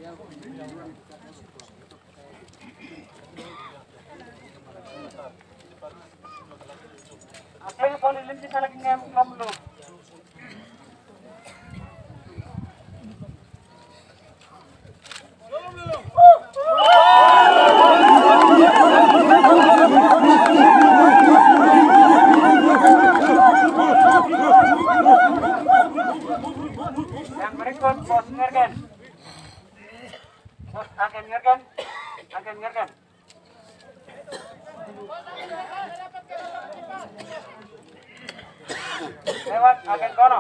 Apa yang kau lihat di sana kini kamu lu? Yang berikut bos ngergen. Bos akan ngergen. Akan ngergen. Lewat agen kono.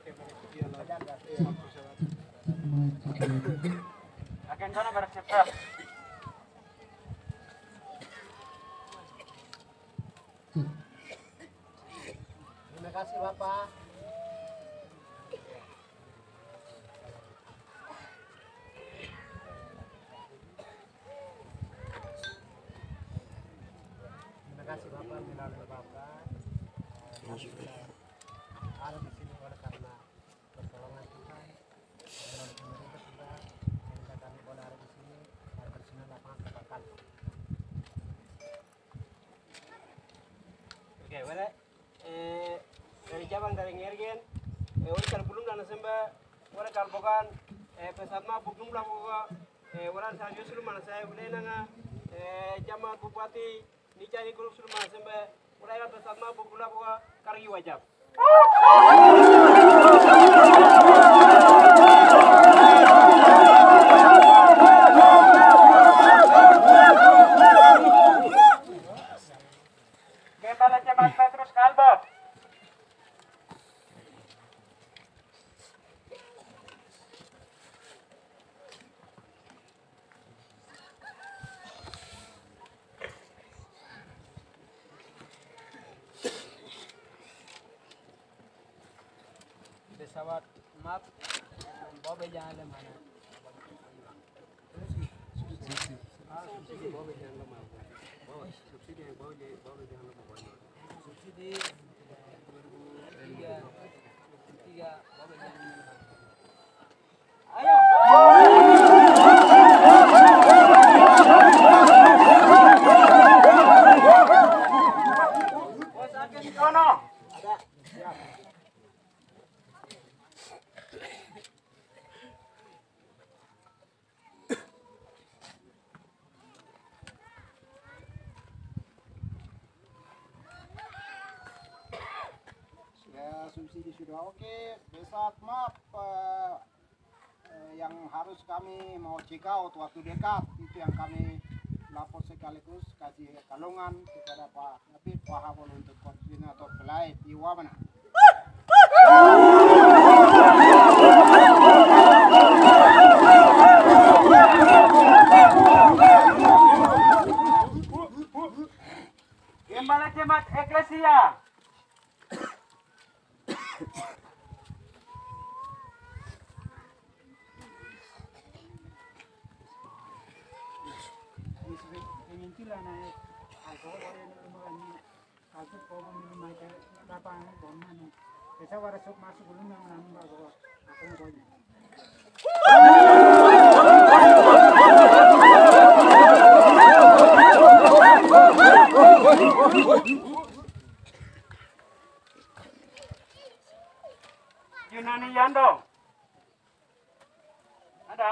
Agen kono bersiap. Terima kasih Bapak. Terima kasih Bapak, melalui Bapak. Ada di sini oleh karena pertolongan Tuhan, melalui pemerintah juga, sehingga kami boleh ada di sini, ada bersama lapangan kebakaran. Oke, boleh. Dari cabang dari Ngergen, oleh kalau belum dan semba, oleh kalau bukan pesatma belum lah buka, oleh saya justru mana saya boleh nanga, jama bupati, nicari grup suruh mana semba, oleh kalau pesatma belum lah buka, kargi wajib. Kembali cepat Petrus Kalbo. Pesawat map, bawa jangan lemana. Subsidi bawa jangan lemah. Subsidi yang bawa jangan lemah. Subsidi 2003 bawa jangan lemah. Ayo. Bos agen kono. Ada. Siap. Subsidi sudah oke, besar maaf yang harus kami mau check out waktu dekat itu yang kami lapor sekaligus kasih kalungan kepada Pak Habib Pak Habon untuk koordinator pelayan di Wamena. Gembala Jemaat Eklesia. Yunani Yando. Ada?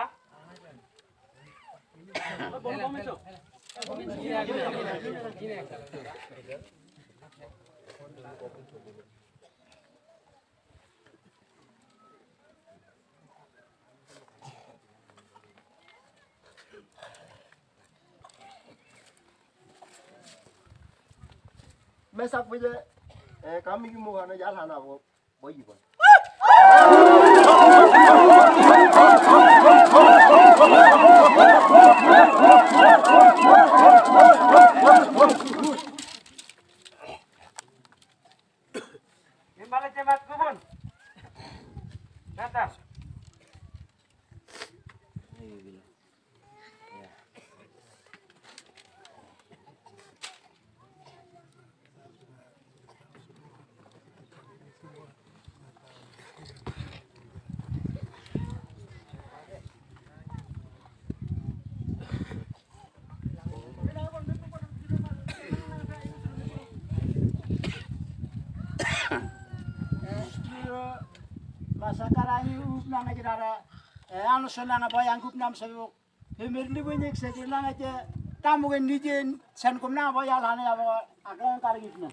Mesa punya kami mau hana jalan apa boy boy. Gembala Jemaat Kubun. Datang. ani upna ngajara anu sonanga bayang gupnam sayo pemirli bunyi sekirna ngaje tamu gen nijen sen kumna bayal hane abo akan karigitna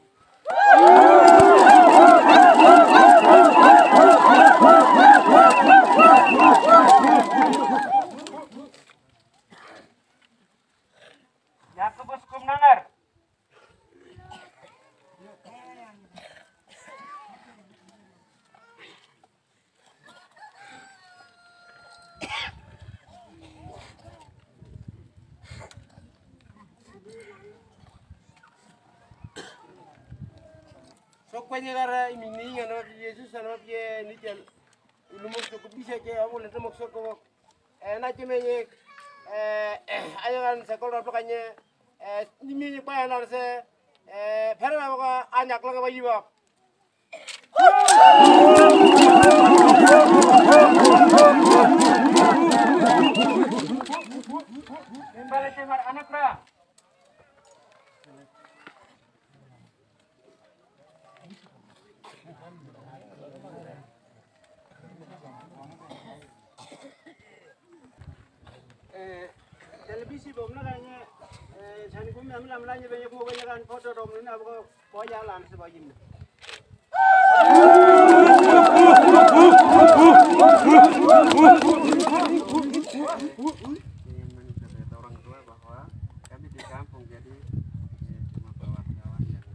Yakubus kumnangar. Sok kwenye gara imini ngano Yesus ano pie nitel ulumos ko bisa ke amo le temok sok ko na cimenye ayangan sekolah kanye nimi pa yana se phere ma ko anyak la bayi ba Gembala cemar anak ra. televisi bom na kanye chan kum am lam lanye be ko be kan foto dom na ko ya lan se ba yim orang tua bahwa kami di kampung jadi cuma bawa kawan yang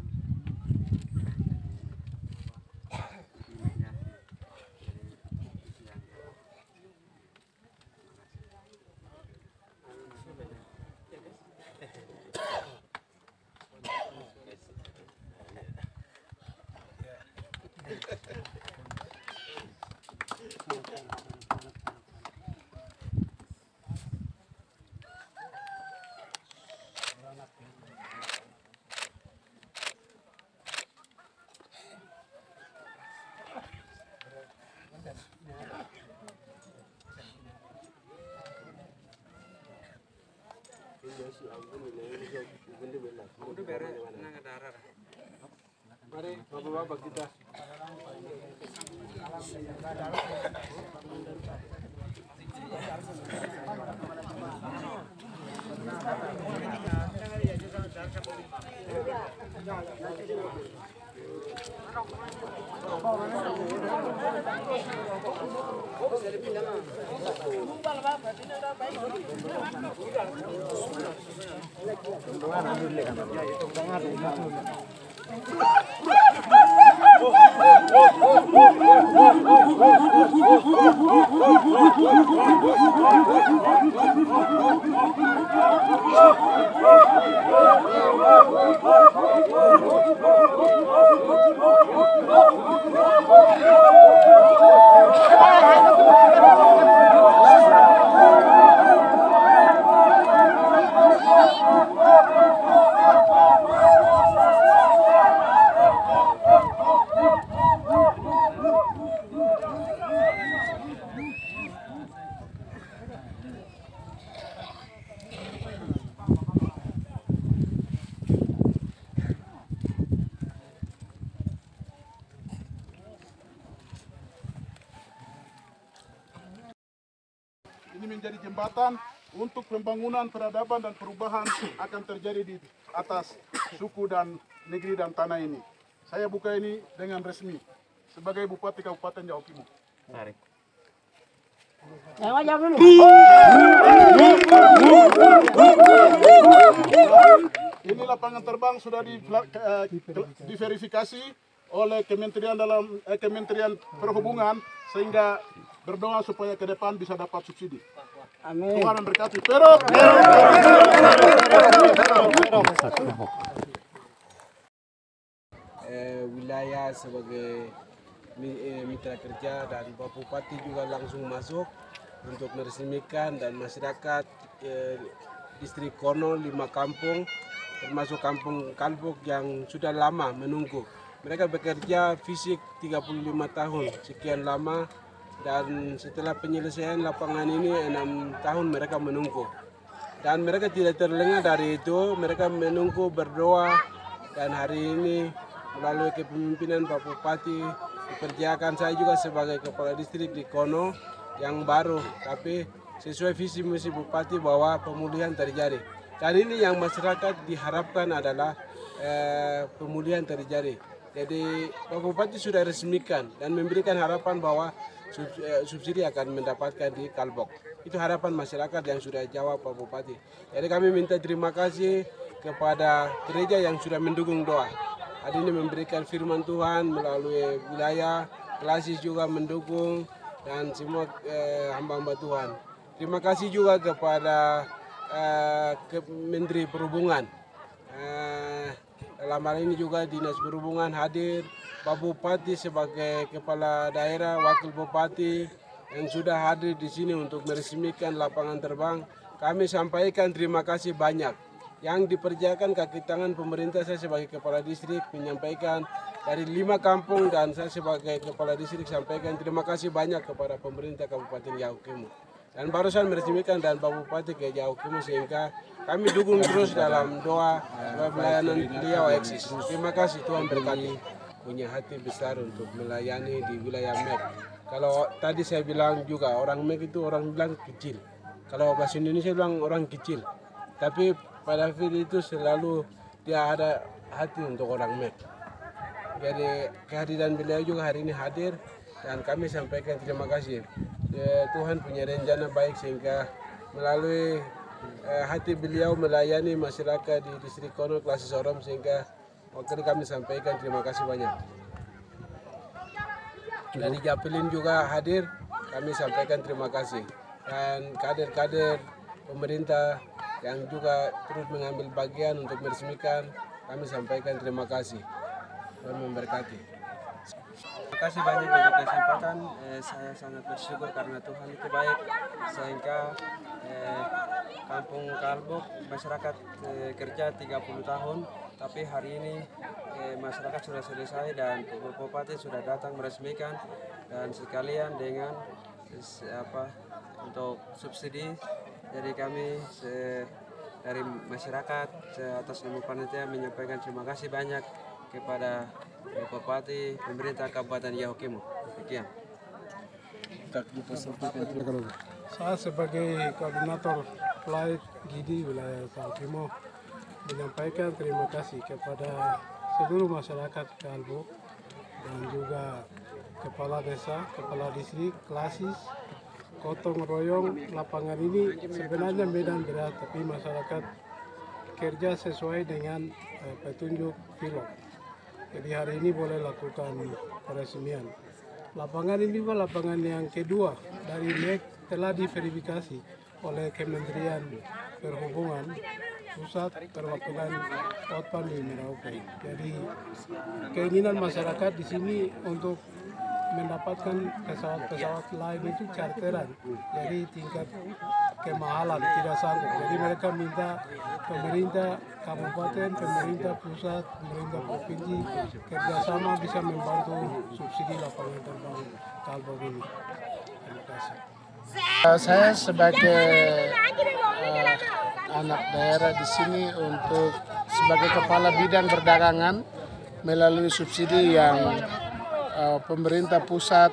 Mari bapak-bapak kita. Ini menjadi jembatan untuk pembangunan peradaban dan perubahan akan terjadi di atas suku dan negeri dan tanah ini. Saya buka ini dengan resmi sebagai Bupati Kabupaten Jawa Timur. Ini lapangan terbang sudah diverifikasi oleh Kementerian Perhubungan sehingga berdoa supaya ke depan bisa dapat subsidi. Amin. Tuhan memberkati. Wilayah sebagai mitra kerja dan Pak Bupati juga langsung masuk untuk meresmikan dan masyarakat distrik Kono 5 kampung termasuk kampung Kalbok yang sudah lama menunggu. Mereka bekerja fisik 35 tahun sekian lama dan setelah penyelesaian lapangan ini 6 tahun mereka menunggu. Dan mereka tidak terlengah dari itu, mereka menunggu berdoa dan hari ini melalui kepemimpinan Pak Bupati dipercayakan saya juga sebagai kepala distrik di Kono yang baru, tapi sesuai visi misi Bupati bahwa pemulihan terjadi. Dan ini yang masyarakat diharapkan adalah pemulihan terjadi. Jadi Pak Bupati sudah resmikan dan memberikan harapan bahwa subsidi akan mendapatkan di Kalbok. Itu harapan masyarakat yang sudah jawab Pak Bupati. Jadi kami minta terima kasih kepada gereja yang sudah mendukung doa. Hari ini memberikan firman Tuhan melalui wilayah, klasis juga mendukung, dan semua hamba-hamba Tuhan. Terima kasih juga kepada Menteri Perhubungan. Dalam hal ini juga Dinas Perhubungan hadir, Pak Bupati sebagai kepala daerah, Wakil Bupati yang sudah hadir di sini untuk meresmikan lapangan terbang. Kami sampaikan terima kasih banyak. Yang dipercayakan kaki tangan pemerintah, saya sebagai kepala distrik menyampaikan dari 5 kampung, dan saya sebagai kepala distrik sampaikan terima kasih banyak kepada pemerintah Kabupaten Yahukimo. Dan barusan meresmikan dan Pak Bupati ke Yahukimo, sehingga kami dukung terus dalam doa pelayanan beliau eksis. Terima kasih, Tuhan berkati. Punya hati besar untuk melayani di wilayah Mek. Kalau tadi saya bilang juga orang Mek itu orang bilang kecil. Kalau bahasa Indonesia bilang orang kecil. Tapi pada Fili itu selalu dia ada hati untuk orang Mek. Jadi kehadiran beliau juga hari ini hadir, dan kami sampaikan terima kasih. Tuhan punya rencana baik sehingga melalui hati beliau melayani masyarakat di distrik Kono, Klasis Orom, sehingga waktu kami sampaikan terima kasih banyak. Dari Japelin juga hadir, kami sampaikan terima kasih. Dan kader-kader pemerintah yang juga terus mengambil bagian untuk meresmikan, kami sampaikan terima kasih. Tuhan memberkati. Terima kasih banyak untuk kesempatan. Saya sangat bersyukur karena Tuhan itu baik, sehingga Kampung Kalbok masyarakat kerja 30 tahun, tapi hari ini masyarakat sudah selesai dan Bupati sudah datang meresmikan, dan sekalian dengan untuk subsidi. Jadi kami dari masyarakat atas nama panitia menyampaikan terima kasih banyak kepada Bupati, pemerintah Kabupaten Yahukimo. Sekian. Saya sebagai koordinator flight Gidi wilayah Yahukimo menyampaikan terima kasih kepada seluruh masyarakat Kalbok dan juga kepala desa, kepala distrik, klasis, gotong royong. Lapangan ini sebenarnya medan berat, tapi masyarakat kerja sesuai dengan petunjuk pilot. Jadi hari ini boleh lakukan peresmian. Lapangan ini juga lapangan yang kedua dari MEK, telah diverifikasi oleh Kementerian Perhubungan Pusat perwakilan Outbound di Merauke. Jadi keinginan masyarakat di sini untuk mendapatkan pesawat-pesawat lain itu charteran, jadi tingkat kemahalan tidak sanggup. Jadi mereka minta pemerintah kabupaten, pemerintah pusat, pemerintah provinsi kerjasama bisa membantu subsidi lapangan terbang Kalbok ini. Terima kasih. Saya sebagai anak daerah di sini untuk sebagai kepala bidang perdagangan melalui subsidi yang pemerintah pusat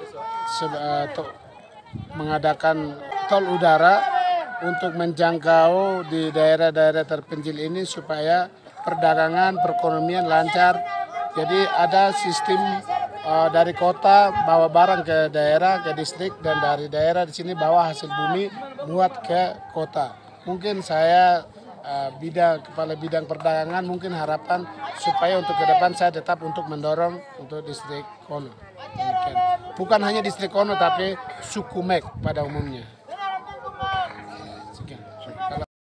mengadakan tol udara untuk menjangkau di daerah-daerah terpencil ini supaya perdagangan, perekonomian lancar. Jadi ada sistem dari kota bawa barang ke daerah, ke distrik, dan dari daerah di sini bawa hasil bumi buat ke kota. Mungkin saya kepala bidang perdagangan, mungkin harapan supaya untuk ke depan saya tetap untuk mendorong untuk distrik Kono. Bukan hanya distrik Kono tapi suku Mek pada umumnya.